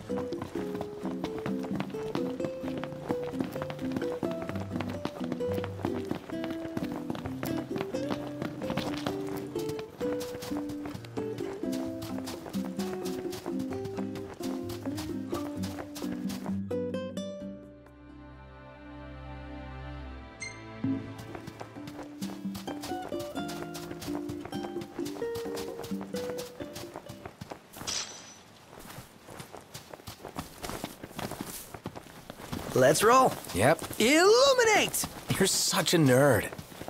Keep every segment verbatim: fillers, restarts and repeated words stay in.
Let's roll. Yep. Illuminate! You're such a nerd.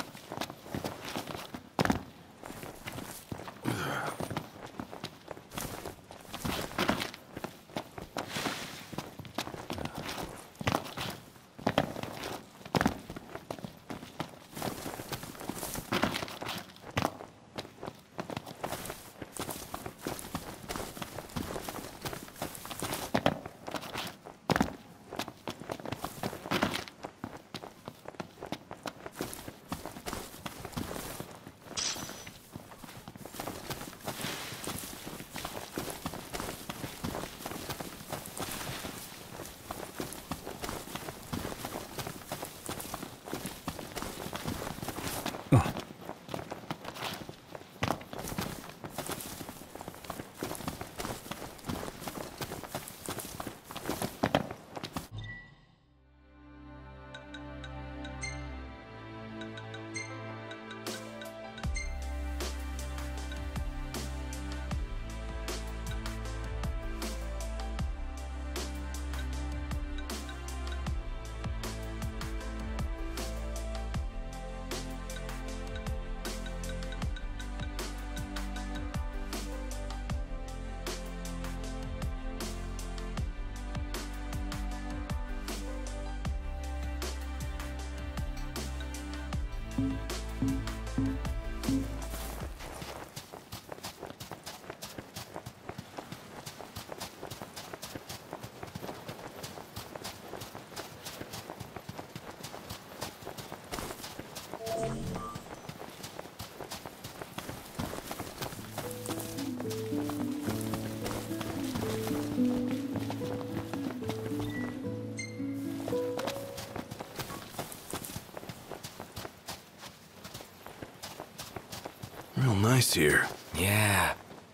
Real nice here. Yeah.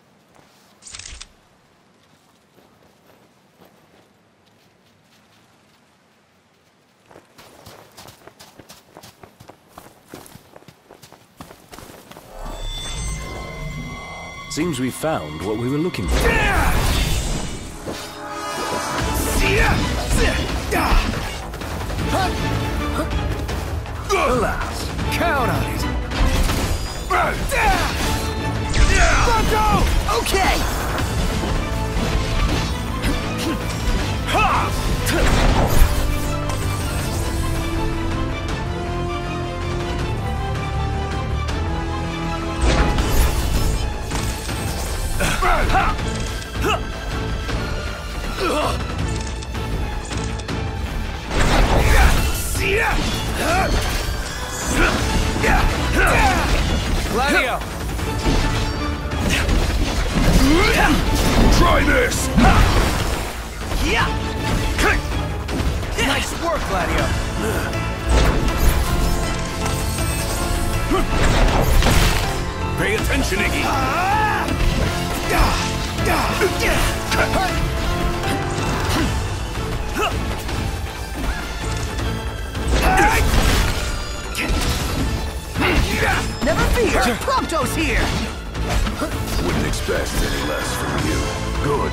Seems we found what we were looking for. Alas, count on it. Okay! Gladio! Try this! Nice work, Gladio. Pay attention, Iggy! Never fear, Prompto's here. Wouldn't expect any less from you. Good.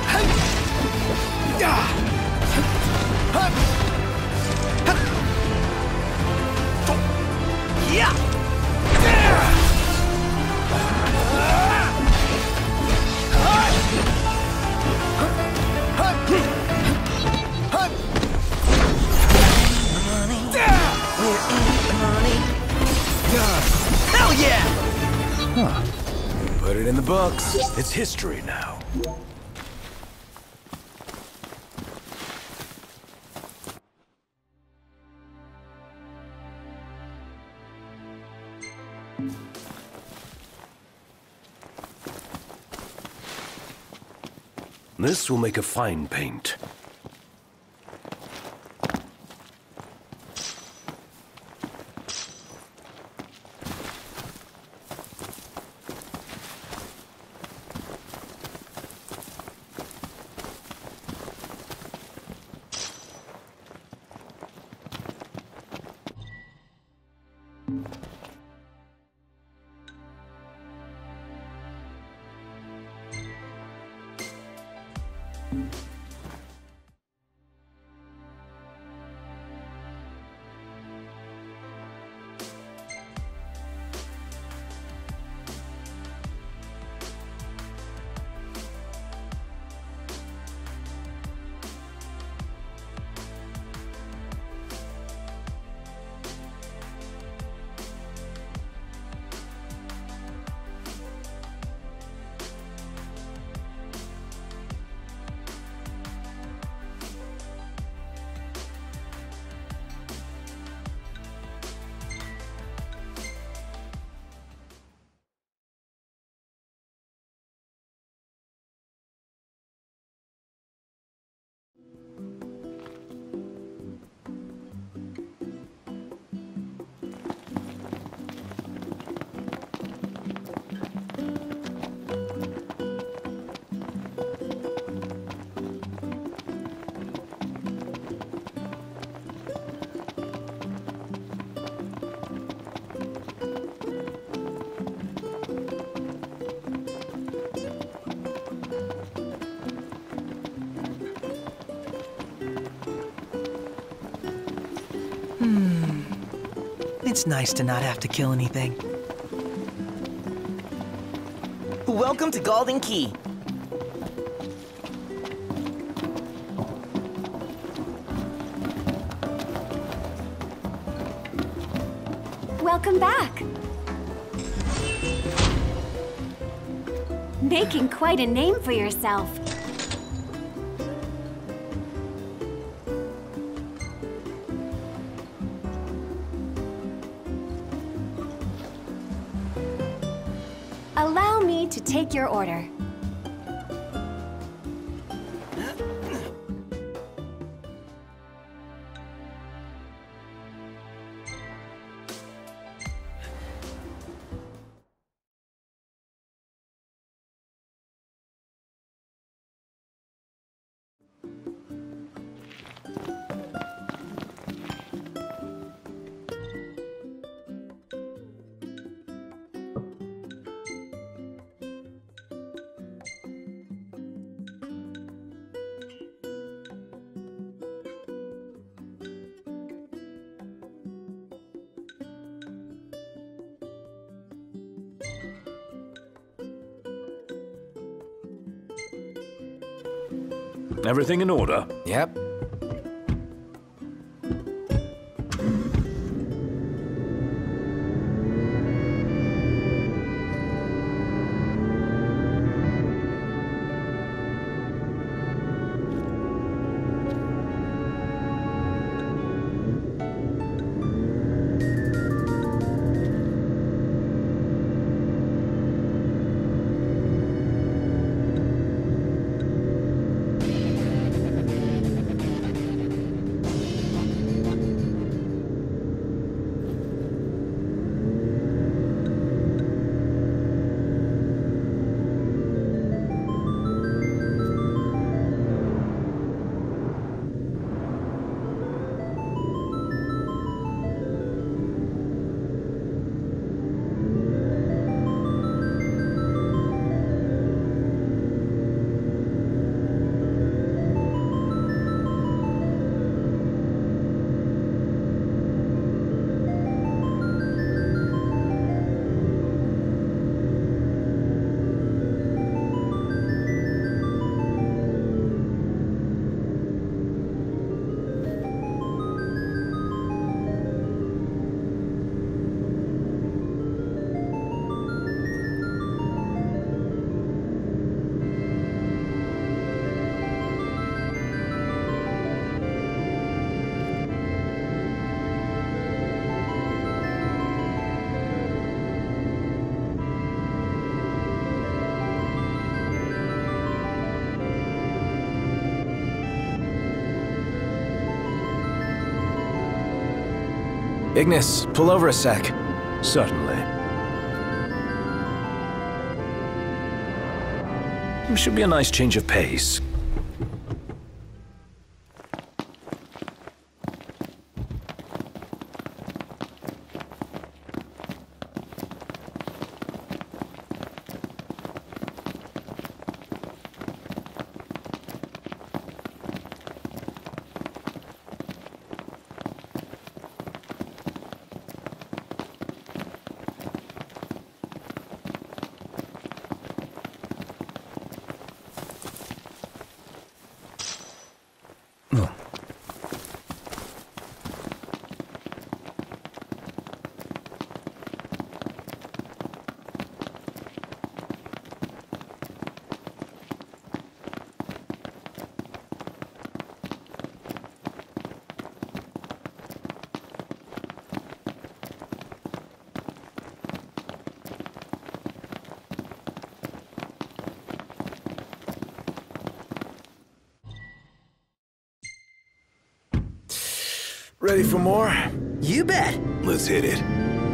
Hell yeah! Put it in the books. It's history now. This will make a fine paint. It's nice to not have to kill anything. Welcome to Golden Key. Welcome back. Making quite a name for yourself. Allow me to take your order. Everything in order? Yep. Ignis, pull over a sec. Certainly. Should be a nice change of pace. Ready for more? You bet. Let's hit it.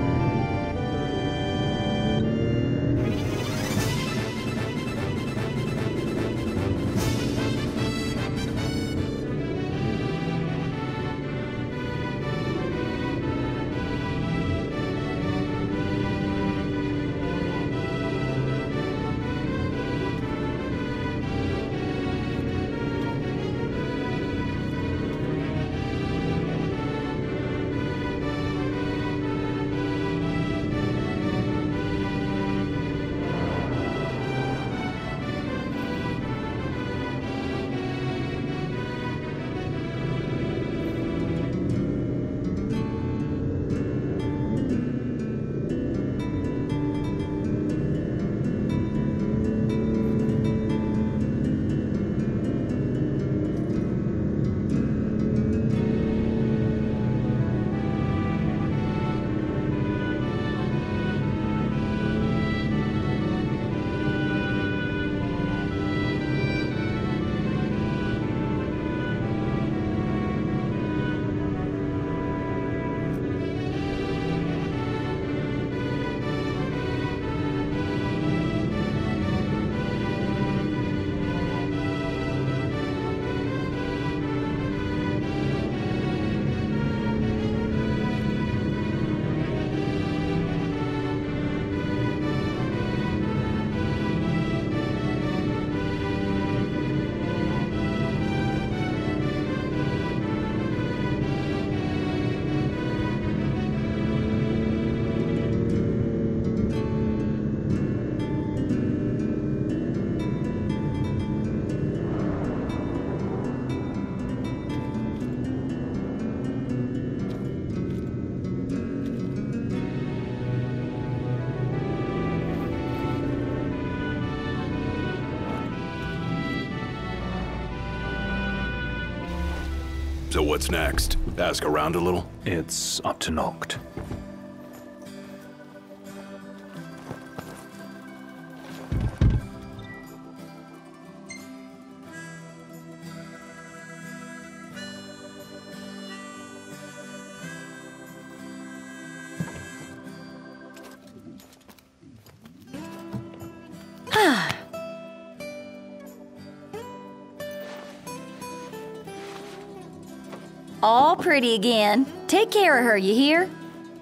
So what's next? Ask around a little? It's up to Noct. All pretty again. Take care of her, you hear?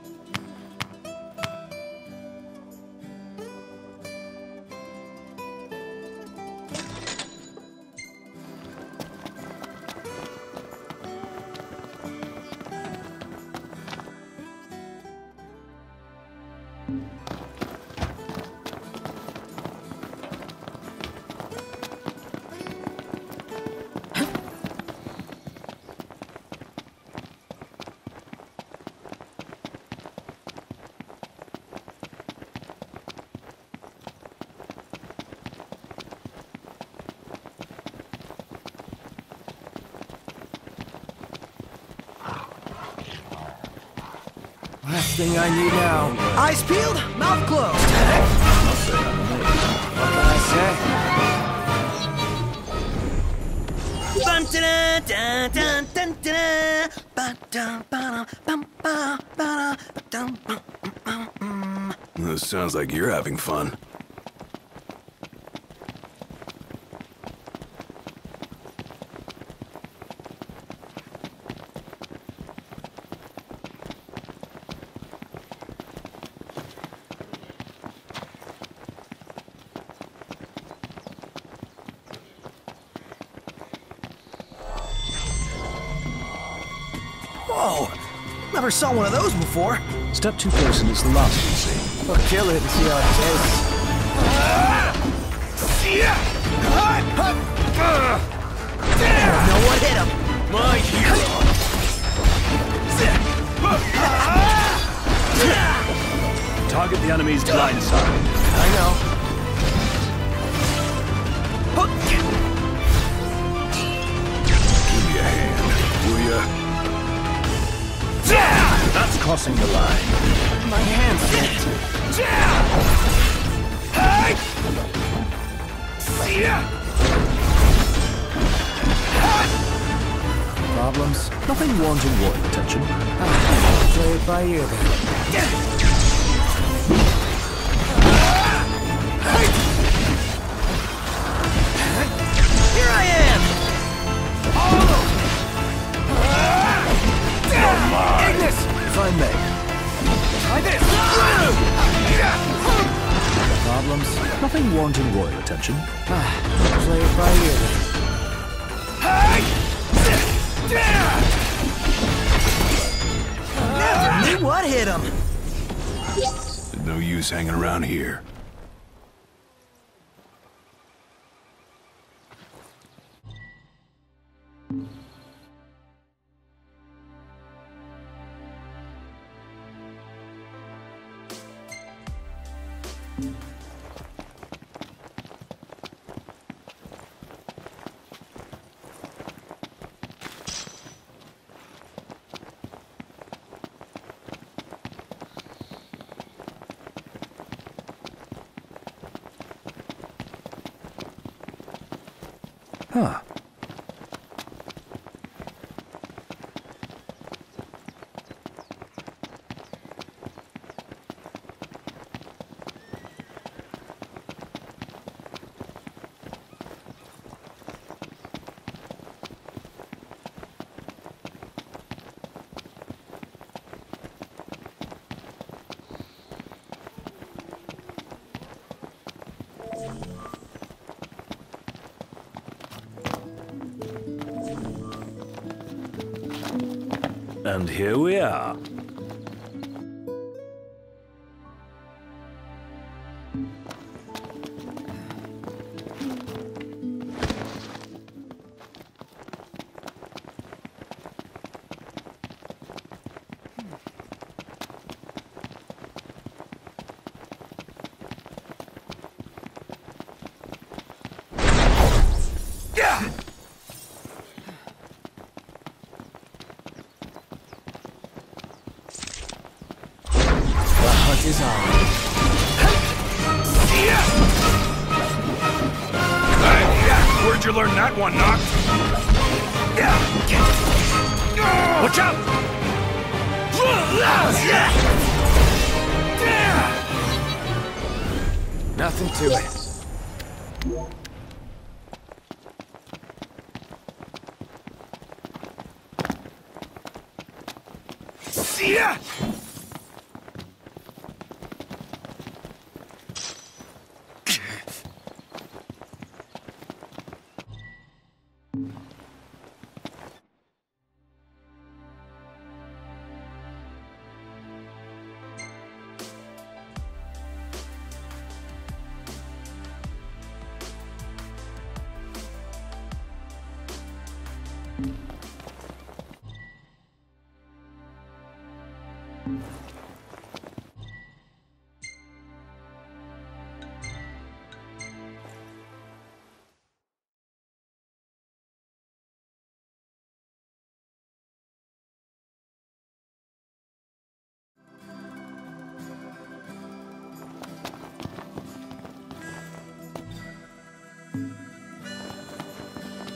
Last thing I need now. Eyes peeled, mouth closed. What can I say? Bum, da, da, da, da, da, da, ba, da, ba, da, bum, This sounds like you're having fun. Whoa! Never saw one of those before. Step too close and it's the last you'll see. We'll kill it and see how it tastes. No one hit him! My hero! Target the enemy's blind side. I know. Give me a hand, will ya? That's crossing the line. My hands slipped. Problems? Nothing wanting royal attention. Play it by ear then. Here I am! Ignis! If I may. Try this! Problems? Nothing wanting royal attention. Play it by ear then. Never knew what hit him! No use hanging around here. Huh. And here we are. Is on. Where'd you learn that one, Noct? Watch out! Nothing to it. Yeah!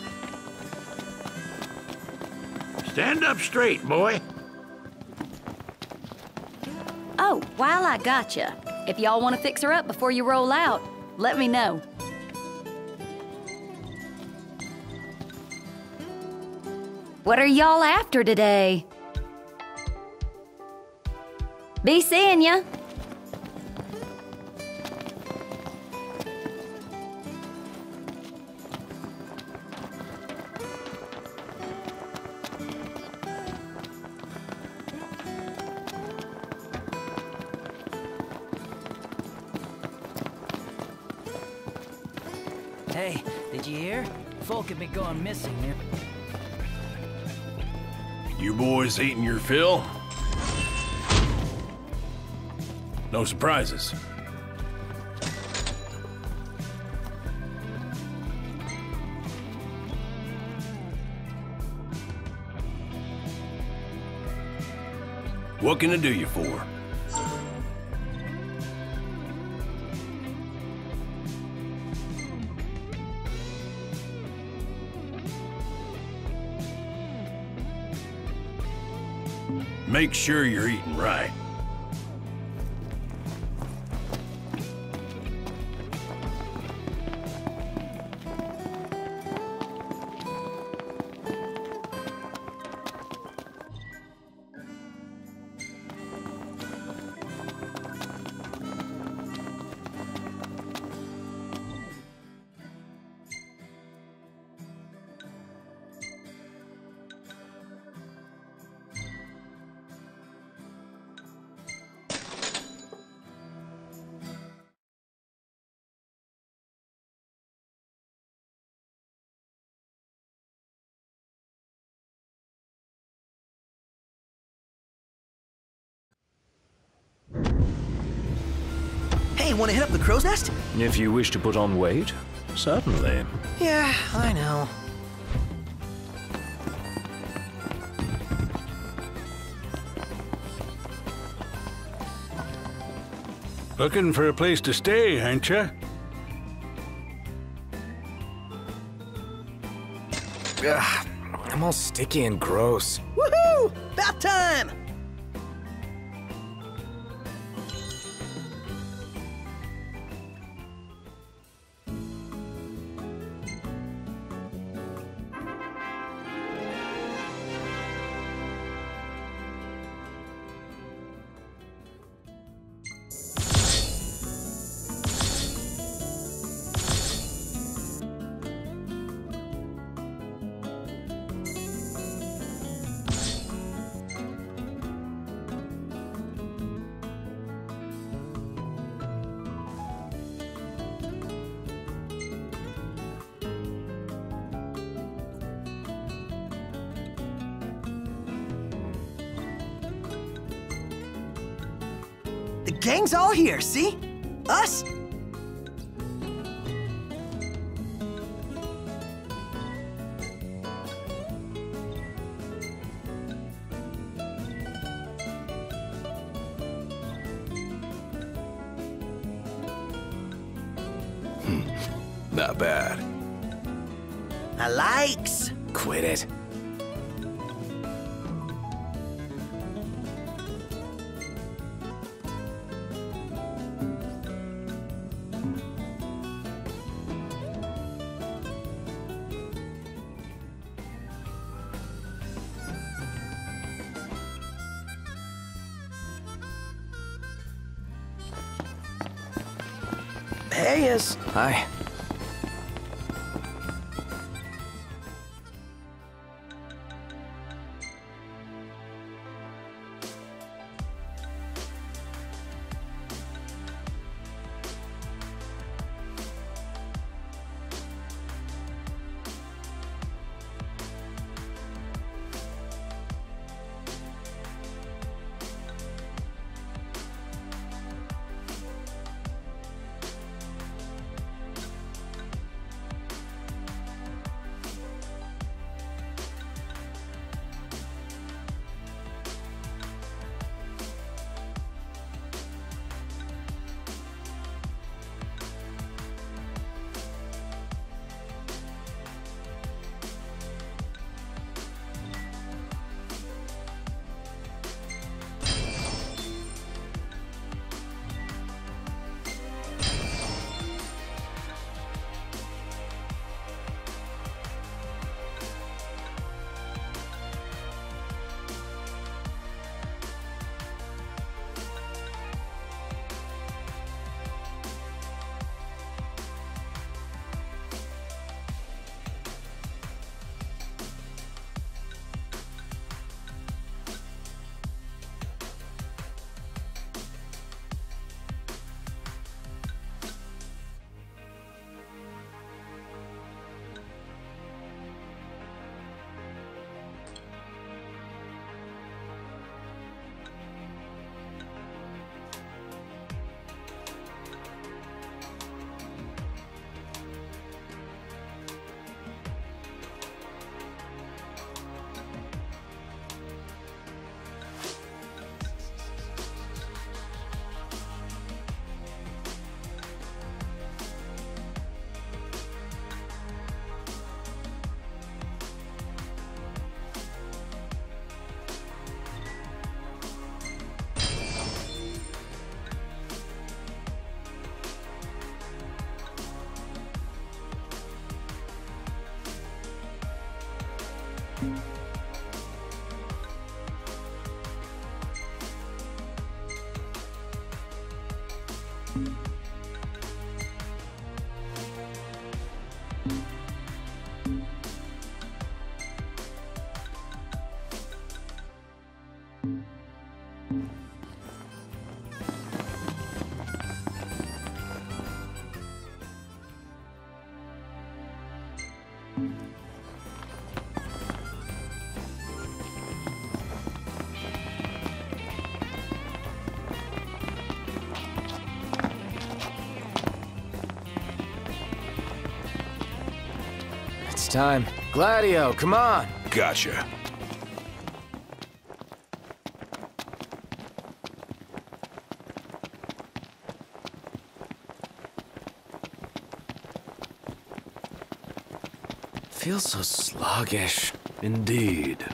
Stand up straight, boy. while I gotcha, if y'all want to fix her up before you roll out, let me know. What are y'all after today? Be seeing ya. Hey, did you hear? Folk have been going missing here. You boys eating your fill? No surprises. What can I do you for? Make sure you're eating right. Hey, wanna hit up the crow's nest? If you wish to put on weight, certainly. Yeah, I know. Looking for a place to stay, ain't ya? Ugh, I'm all sticky and gross. Woohoo! Bath time! The gang's all here, see? Us? Not bad. I likes. Quit it. There he is. Aye. It's time. Gladio, come on! Gotcha. Feels so sluggish. Indeed.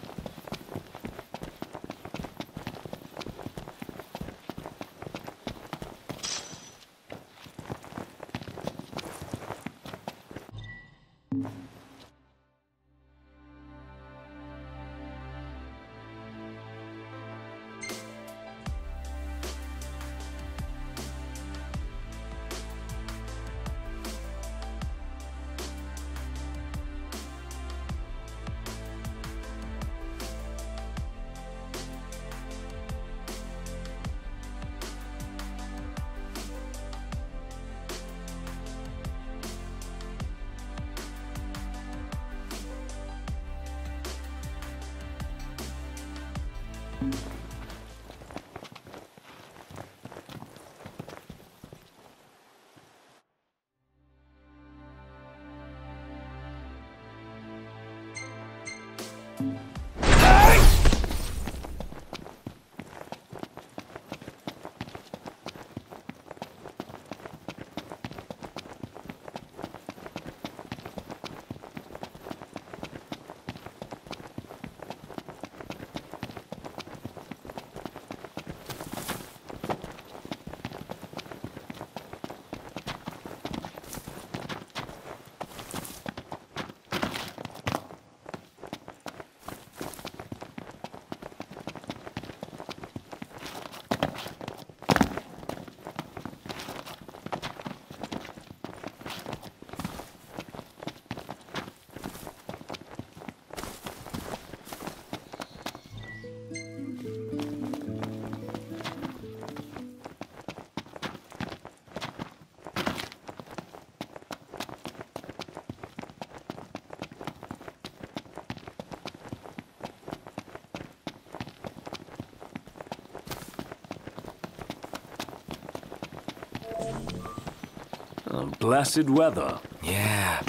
Uh, blessed weather. Yeah.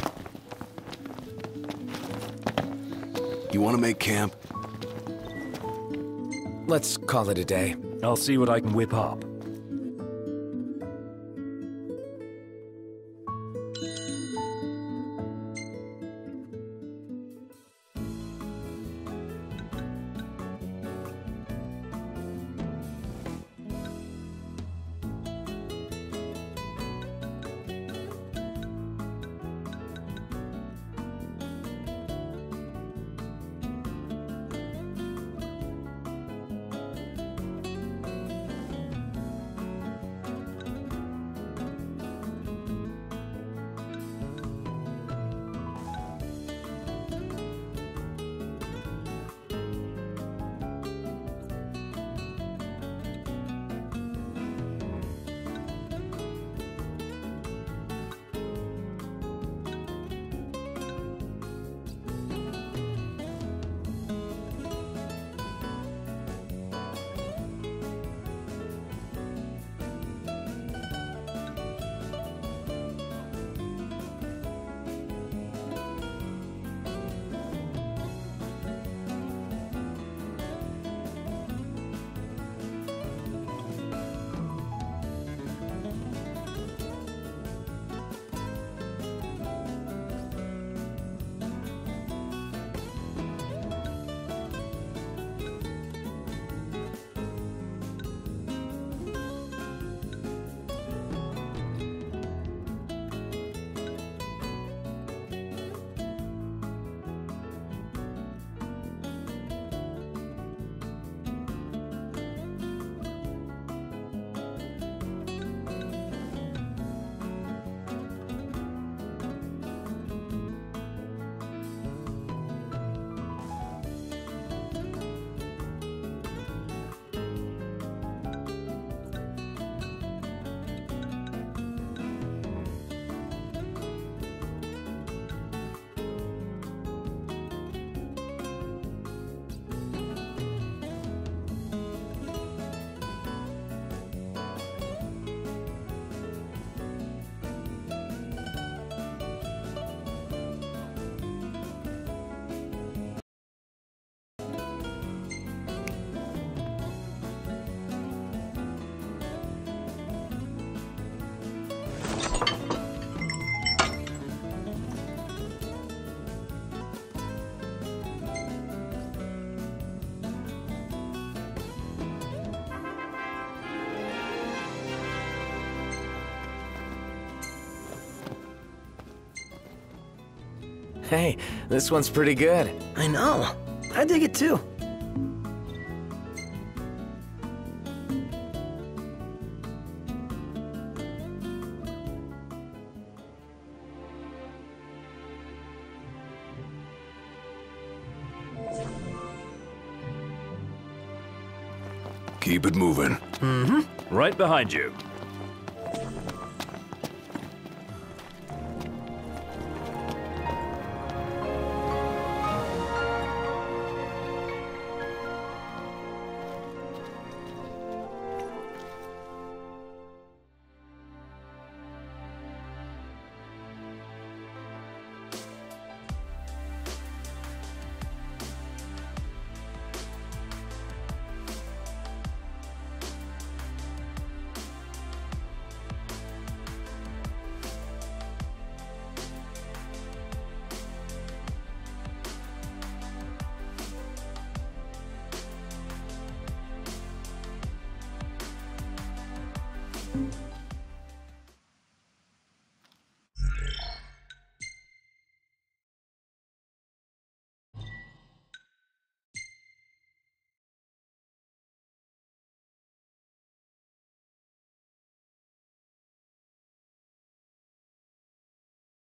You want to make camp? Let's call it a day. I'll see what I can whip up. Hey, this one's pretty good. I know. I dig it too. Keep it moving. Right behind you.